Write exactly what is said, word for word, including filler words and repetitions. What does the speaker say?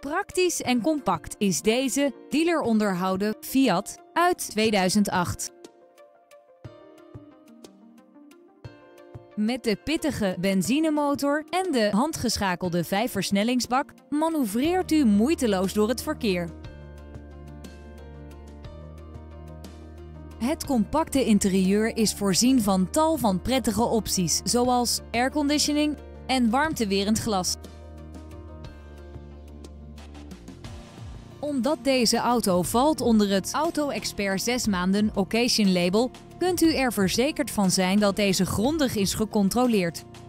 Praktisch en compact is deze dealer onderhouden Fiat uit tweeduizend acht. Met de pittige benzinemotor en de handgeschakelde vijfversnellingsbak manoeuvreert u moeiteloos door het verkeer. Het compacte interieur is voorzien van tal van prettige opties, zoals airconditioning en warmtewerend glas. Omdat deze auto valt onder het Auto Expert zes maanden Occasion label, kunt u er verzekerd van zijn dat deze grondig is gecontroleerd.